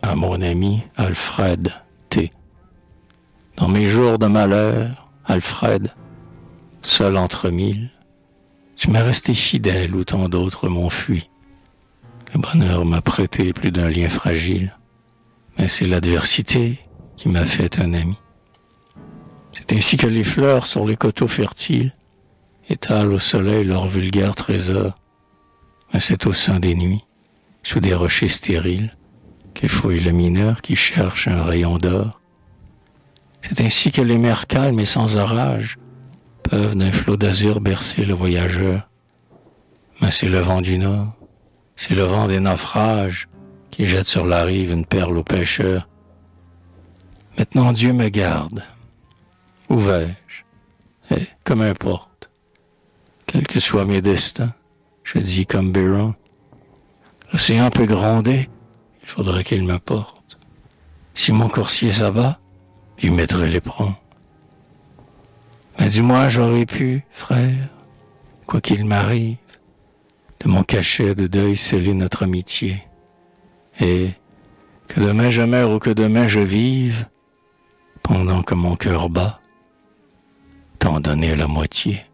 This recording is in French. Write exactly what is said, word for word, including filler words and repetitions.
à mon ami Alfred T. Dans mes jours de malheur, Alfred, seul entre mille, tu m'as resté fidèle où tant d'autres m'ont fui. Le bonheur m'a prêté plus d'un lien fragile, mais c'est l'adversité qui m'a fait un ami. C'est ainsi que les fleurs sur les coteaux fertiles étalent au soleil leurs vulgaires trésors, mais c'est au sein des nuits, sous des rochers stériles, qu'elles fouillent le mineur qui cherche un rayon d'or. C'est ainsi que les mers calmes et sans orage peuvent d'un flot d'azur bercer le voyageur. Mais c'est le vent du nord, c'est le vent des naufrages qui jette sur la rive une perle aux pêcheurs. Maintenant Dieu me garde. Où vais-je? Eh, comme importe. Quels que soient mes destins, je dis comme Byron, l'océan peut gronder, il faudra qu'il me porte. Si mon coursier s'abat, j'y mettrai l'éperon. Mais du moins j'aurais pu, frère, quoi qu'il m'arrive, de mon cachet de deuil sceller notre amitié. Et que demain je meure ou que demain je vive, pendant que mon cœur bat, t'en donner la moitié.